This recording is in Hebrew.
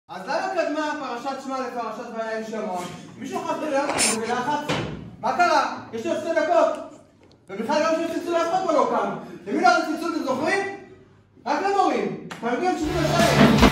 אז למה קדמה פרשת שמע לפרשת והיה עם שמעון? מישהו חס בלחץ? מה קרה? יש לי עוד 2 דקות. ובכלל גם שיש צלצול לאף אחד פה לא קם. למי לא היה צלצול, אתם זוכרים? רק למורים. תלמידים ממשיכים לשלם.